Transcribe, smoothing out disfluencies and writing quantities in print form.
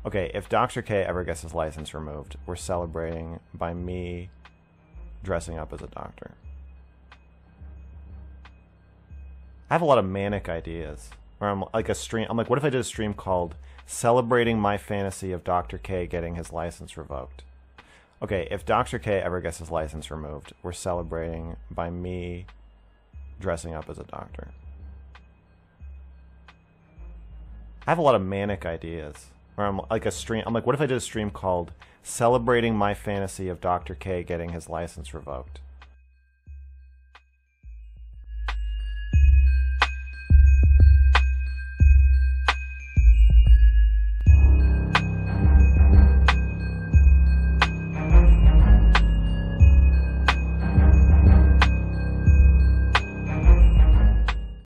Okay, if Dr. K ever gets his license removed, we're celebrating by me dressing up as a doctor. I have a lot of manic ideas. Or I'm like a stream. I'm like, what if I did a stream called Celebrating My Fantasy of Dr. K Getting His License Revoked? Okay, if Dr. K ever gets his license removed, we're celebrating by me dressing up as a doctor. I have a lot of manic ideas. Or I'm like a stream. I'm like, what if I did a stream called Celebrating My Fantasy of Dr. K Getting His License Revoked?